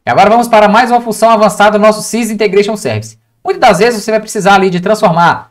E agora vamos para mais uma função avançada do nosso Sys Integration Service. Muitas das vezes você vai precisar ali de transformar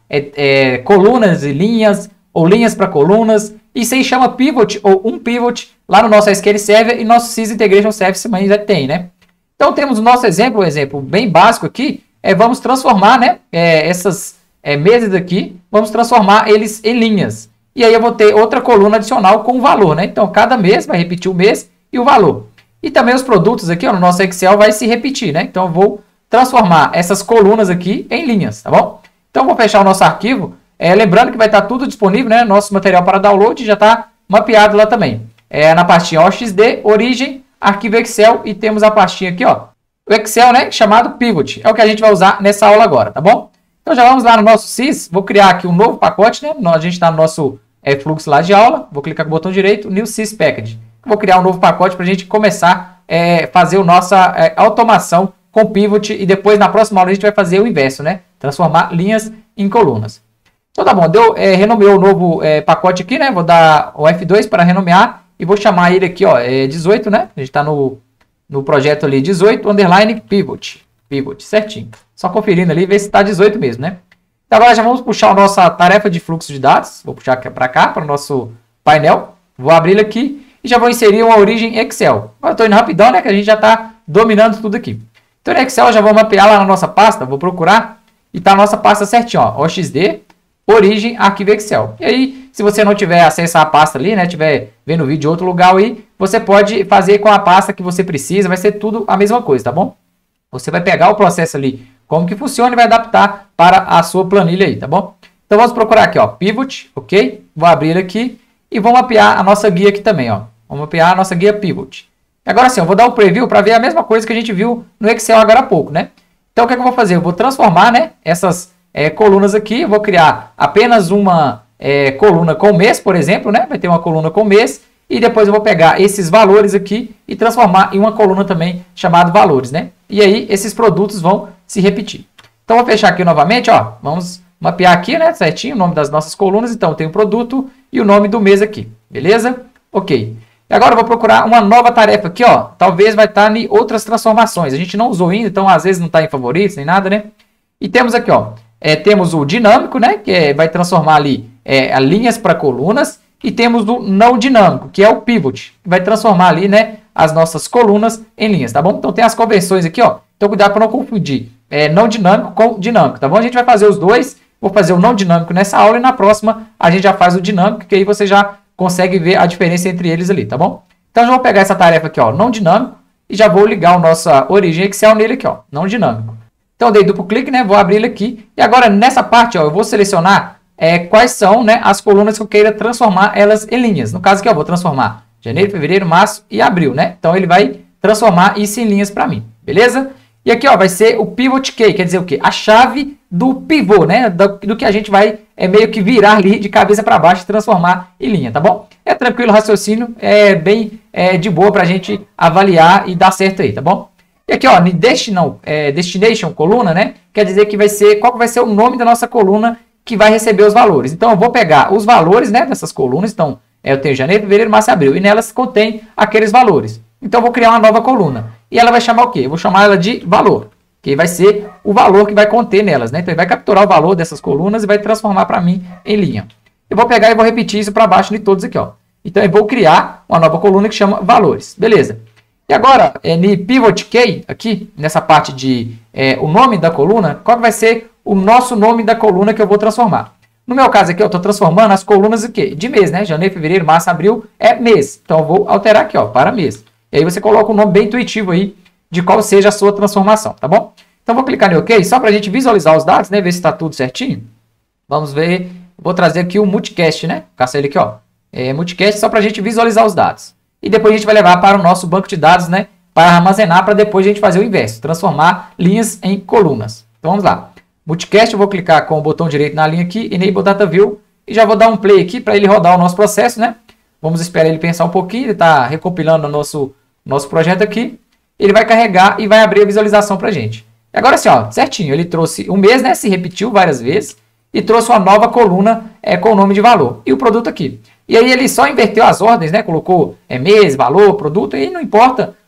colunas e linhas, ou linhas para colunas. Isso aí chama pivot ou um pivot lá no nosso SQL Server e nosso Sys Integration Service também já tem, né? Então temos o nosso exemplo, um exemplo bem básico aqui. Vamos transformar, né, essas mesas aqui, vamos transformar eles em linhas. E aí eu vou ter outra coluna adicional com o valor, né? Então cada mês vai repetir o mês e o valor. E também os produtos aqui, ó, no nosso Excel vai se repetir, né? Então eu vou transformar essas colunas aqui em linhas, tá bom? Então eu vou fechar o nosso arquivo. Lembrando que vai estar tudo disponível, né? Nosso material para download já está mapeado lá também. Na pastinha OXD, origem, arquivo Excel e temos a pastinha aqui, ó. O Excel, né? Chamado Pivot. É o que a gente vai usar nessa aula agora, tá bom? Então já vamos lá no nosso Sys. Vou criar aqui um novo pacote, né? A gente está no nosso fluxo lá de aula. Vou clicar com o botão direito, New Sys Package. Vou criar um novo pacote para a gente começar a fazer a nossa automação com Pivot. E depois, na próxima aula, a gente vai fazer o inverso, né? Transformar linhas em colunas. Então tá bom, renomeou o novo pacote aqui, né? Vou dar o F2 para renomear e vou chamar ele aqui, ó, 18, né? A gente está no projeto ali 18, underline pivot, certinho. Só conferindo ali, ver se está 18 mesmo, né? Então agora já vamos puxar a nossa tarefa de fluxo de dados. Vou puxar para cá, para o nosso painel. Vou abrir ele aqui e já vou inserir uma origem Excel. Agora eu estou indo rapidão, né? Que a gente já está dominando tudo aqui. Então no Excel eu já vou mapear lá na nossa pasta, vou procurar e tá a nossa pasta certinho, ó, OXD, origem, arquivo Excel. E aí, se você não tiver acesso à pasta ali, né, tiver vendo o vídeo de outro lugar aí, você pode fazer com a pasta que você precisa, vai ser tudo a mesma coisa, tá bom? Você vai pegar o processo ali, como que funciona e vai adaptar para a sua planilha aí, tá bom? Então vamos procurar aqui, ó, pivot, ok? Vou abrir ele aqui e vou mapear a nossa guia aqui também, ó. Vamos mapear a nossa guia pivot. Agora sim, eu vou dar um preview para ver a mesma coisa que a gente viu no Excel agora há pouco, né? Então o que é que eu vou fazer? Eu vou transformar, né, essas colunas aqui, eu vou criar apenas uma coluna com mês, por exemplo, né? Vai ter uma coluna com mês e depois eu vou pegar esses valores aqui e transformar em uma coluna também chamada valores, né? E aí esses produtos vão se repetir. Então vou fechar aqui novamente, ó, vamos mapear aqui, né, certinho o nome das nossas colunas, então tem o produto e o nome do mês aqui, beleza? Ok. E agora eu vou procurar uma nova tarefa aqui, ó, talvez vai estar em outras transformações, a gente não usou ainda, então às vezes não está em favoritos nem nada, né? E temos aqui, ó, temos o dinâmico, né, que vai transformar ali linhas para colunas, e temos o não dinâmico, que é o pivot, que vai transformar ali, né, as nossas colunas em linhas, tá bom? Então tem as conversões aqui, ó, então cuidado para não confundir não dinâmico com dinâmico, tá bom? A gente vai fazer os dois, vou fazer o não dinâmico nessa aula e na próxima a gente já faz o dinâmico, que aí você já consegue ver a diferença entre eles ali, tá bom? Então eu já vou pegar essa tarefa aqui, ó, não dinâmico, e já vou ligar a nossa origem Excel nele aqui, ó, não dinâmico. Então, dei duplo clique, né? Vou abrir ele aqui. E agora, nessa parte, ó, eu vou selecionar quais são, né, as colunas que eu queira transformar elas em linhas. No caso aqui, eu vou transformar janeiro, fevereiro, março e abril, né? Então, ele vai transformar isso em linhas para mim, beleza? E aqui, ó, vai ser o pivot key, quer dizer o quê? A chave do pivô, né? Do que a gente vai meio que virar ali de cabeça para baixo e transformar em linha, tá bom? É tranquilo o raciocínio, bem de boa para a gente avaliar e dar certo aí, tá bom? E aqui, ó, destination coluna, né? Quer dizer que qual que vai ser o nome da nossa coluna que vai receber os valores. Então, eu vou pegar os valores, né, dessas colunas. Então, eu tenho janeiro, fevereiro, março e abril. E nelas contém aqueles valores. Então, eu vou criar uma nova coluna. E ela vai chamar o quê? Eu vou chamar ela de valor. Que vai ser o valor que vai conter nelas, né? Então, ele vai capturar o valor dessas colunas e vai transformar para mim em linha. Eu vou pegar e vou repetir isso para baixo de todos aqui, ó. Então, eu vou criar uma nova coluna que chama valores. Beleza. E agora, no pivot key, aqui, nessa parte de o nome da coluna, qual vai ser o nosso nome da coluna que eu vou transformar? No meu caso aqui, eu estou transformando as colunas o quê? De mês, né? Janeiro, fevereiro, março, abril é mês. Então, eu vou alterar aqui, ó, para mês. E aí você coloca um nome bem intuitivo aí de qual seja a sua transformação, tá bom? Então, vou clicar em OK, só para a gente visualizar os dados, né? Ver se está tudo certinho. Vamos ver. Vou trazer aqui o multicast, né? Caça ele aqui, ó. Multicast só para a gente visualizar os dados. E depois a gente vai levar para o nosso banco de dados, né? Para armazenar, para depois a gente fazer o inverso. Transformar linhas em colunas. Então vamos lá. Multicast, eu vou clicar com o botão direito na linha aqui, Enable Data View. E já vou dar um play aqui para ele rodar o nosso processo, né? Vamos esperar ele pensar um pouquinho. Ele está recompilando o nosso projeto aqui. Ele vai carregar e vai abrir a visualização para a gente. E agora sim, ó, certinho. Ele trouxe um mês, né? Se repetiu várias vezes. E trouxe uma nova coluna com o nome de valor. E o produto aqui. E aí ele só inverteu as ordens, né? Colocou mês, valor, produto, e não importa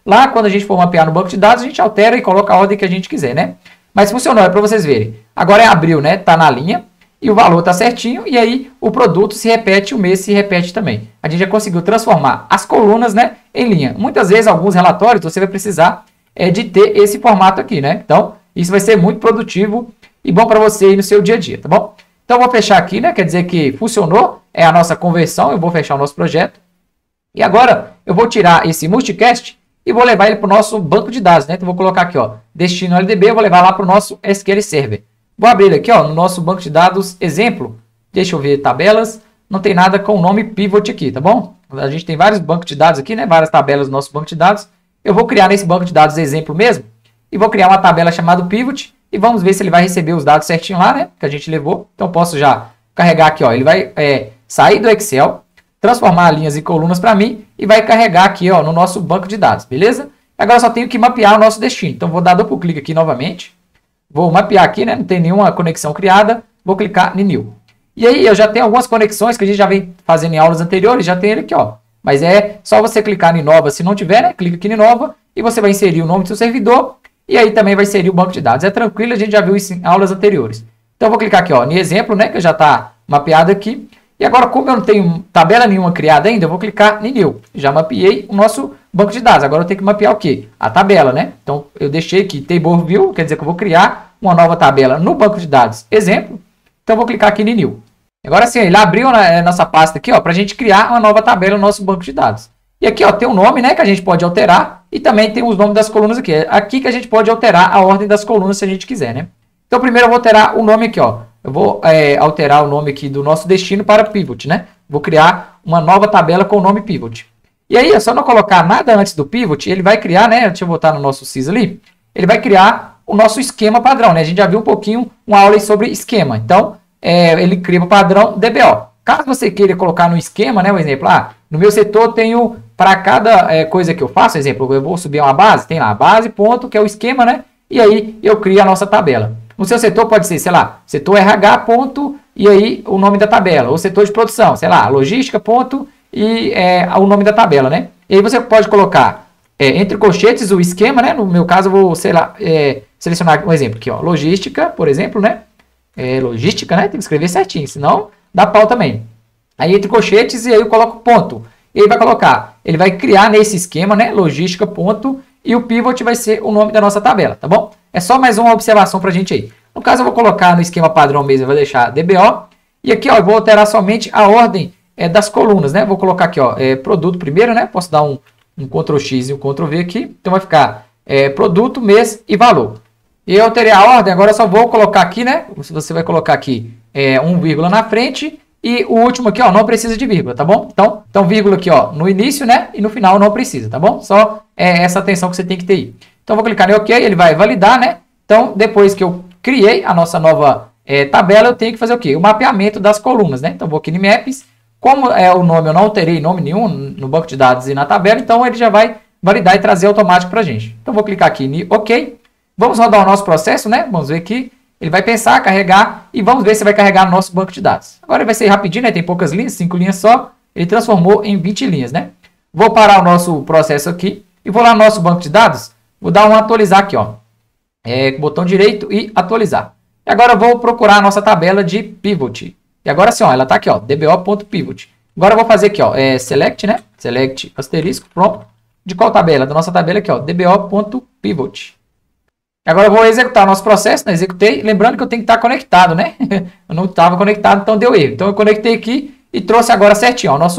Lá, quando a gente for mapear no banco de dados, a gente altera e coloca a ordem que a gente quiser, né? Mas funcionou, é para vocês verem. Agora é abril, né? Tá na linha e o valor tá certinho e aí o produto se repete, o mês se repete também. A gente já conseguiu transformar as colunas, né, em linha. Muitas vezes, alguns relatórios, você vai precisar de ter esse formato aqui, né? Então, isso vai ser muito produtivo e bom para você aí no seu dia a dia, tá bom? Então, eu vou fechar aqui, né? Quer dizer que funcionou, é a nossa conversão, eu vou fechar o nosso projeto. E agora, eu vou tirar esse multicast e vou levar ele para o nosso banco de dados, né? Então, eu vou colocar aqui, ó, destino LDB, eu vou levar lá para o nosso SQL Server. Vou abrir ele aqui, ó, no nosso banco de dados, exemplo. Deixa eu ver tabelas. Não tem nada com o nome pivot aqui, tá bom? A gente tem vários bancos de dados aqui, né? Várias tabelas no nosso banco de dados. Eu vou criar nesse banco de dados exemplo mesmo. E vou criar uma tabela chamada pivot. E vamos ver se ele vai receber os dados certinho lá, né? Que a gente levou. Então, posso já carregar aqui, ó. Ele vai sair do Excel, transformar linhas e colunas para mim e vai carregar aqui, ó, no nosso banco de dados, beleza? Agora só tenho que mapear o nosso destino. Então, vou dar duplo clique aqui novamente. Vou mapear aqui, né? Não tem nenhuma conexão criada. Vou clicar em New. E aí, eu já tenho algumas conexões que a gente já vem fazendo em aulas anteriores. Já tem ele aqui, ó. Mas é só você clicar em Nova. Se não tiver, né? Clica aqui em Nova. E você vai inserir o nome do seu servidor. E aí também vai inserir o banco de dados. É tranquilo, a gente já viu isso em aulas anteriores. Então, eu vou clicar aqui, ó, em exemplo, né? Que já está mapeado aqui. E agora, como eu não tenho tabela nenhuma criada ainda, eu vou clicar em New. Já mapeei o nosso banco de dados. Agora eu tenho que mapear o quê? A tabela, né? Então, eu deixei aqui Table View, quer dizer que eu vou criar uma nova tabela no banco de dados. Exemplo. Então, eu vou clicar aqui em New. Agora sim, ele abriu a nossa pasta aqui, ó, para a gente criar uma nova tabela no nosso banco de dados. E aqui, ó, tem um nome, né, que a gente pode alterar. E também tem os nomes das colunas aqui. É aqui que a gente pode alterar a ordem das colunas se a gente quiser, né? Então, primeiro eu vou alterar o nome aqui, ó. Eu vou alterar o nome aqui do nosso destino para pivot, né? Vou criar uma nova tabela com o nome pivot. E aí, é só não colocar nada antes do pivot, ele vai criar, né? Deixa eu botar no nosso sys ali. Ele vai criar o nosso esquema padrão, né? A gente já viu um pouquinho uma aula aí sobre esquema. Então, ele cria o padrão DBO. Caso você queira colocar no esquema, né? Um exemplo, no meu setor eu tenho, para cada coisa que eu faço, exemplo, eu vou subir uma base, tem lá a base, ponto, que é o esquema, né? E aí eu crio a nossa tabela. No seu setor pode ser, sei lá, setor RH, ponto, e aí o nome da tabela. Ou setor de produção, sei lá, logística, ponto, e o nome da tabela, né? E aí você pode colocar entre colchetes o esquema, né? No meu caso eu vou, sei lá, selecionar um exemplo aqui, ó, logística, por exemplo, né? Logística, né? Tem que escrever certinho, senão dá pau também. Aí entre colchetes e aí eu coloco ponto. E ele vai colocar, ele vai criar nesse esquema, né? Logística, ponto, e o pivot vai ser o nome da nossa tabela, tá bom? É só mais uma observação pra gente aí. No caso, eu vou colocar no esquema padrão mesmo, eu vou deixar DBO. E aqui, ó, eu vou alterar somente a ordem das colunas, né? Vou colocar aqui, ó, produto primeiro, né? Posso dar um Ctrl X e um Ctrl V aqui. Então vai ficar produto, mês e valor. E eu alterei a ordem, agora eu só vou colocar aqui, né? Você vai colocar aqui um vírgula na frente. E o último aqui, ó, não precisa de vírgula, tá bom? Então vírgula aqui, ó, no início, né? E no final não precisa, tá bom? Só essa atenção que você tem que ter aí. Então, eu vou clicar em OK, ele vai validar, né? Então, depois que eu criei a nossa nova tabela, eu tenho que fazer o quê? O mapeamento das colunas, né? Então, vou aqui em Maps. Como é o nome, eu não alterei nome nenhum no banco de dados e na tabela, então ele já vai validar e trazer automático pra gente. Então, vou clicar aqui em OK. Vamos rodar o nosso processo, né? Vamos ver aqui. Ele vai pensar, carregar e vamos ver se vai carregar no nosso banco de dados. Agora ele vai ser rapidinho, né? Tem poucas linhas, 5 linhas só. Ele transformou em 20 linhas, né? Vou parar o nosso processo aqui e vou lá no nosso banco de dados. Vou dar um atualizar aqui, ó. Botão direito e atualizar. E agora eu vou procurar a nossa tabela de pivot. E agora sim, ó, ela tá aqui, ó, dbo.pivot. Agora eu vou fazer aqui, ó, select, né? Select asterisco, pronto. De qual tabela? Da nossa tabela aqui, ó, dbo.pivot. Agora eu vou executar o nosso processo, né? Executei. Lembrando que eu tenho que estar conectado, né? Eu não estava conectado, então deu erro. Então eu conectei aqui e trouxe agora certinho, ó,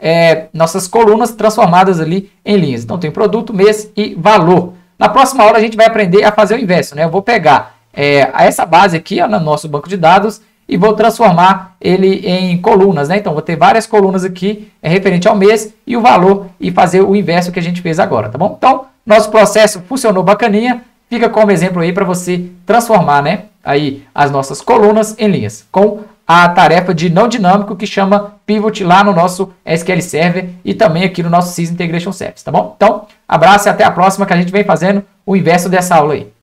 nossas colunas transformadas ali em linhas. Então tem produto, mês e valor. Na próxima aula a gente vai aprender a fazer o inverso, né? Eu vou pegar essa base aqui, ó, no nosso banco de dados e vou transformar ele em colunas, né? Então vou ter várias colunas aqui referente ao mês e o valor e fazer o inverso que a gente fez agora, tá bom? Então nosso processo funcionou bacaninha. Fica como exemplo aí para você transformar, né, aí as nossas colunas em linhas com a tarefa de não dinâmico que chama pivot lá no nosso SQL Server e também aqui no nosso Sys Integration Service, tá bom? Então, abraço e até a próxima que a gente vem fazendo o inverso dessa aula aí.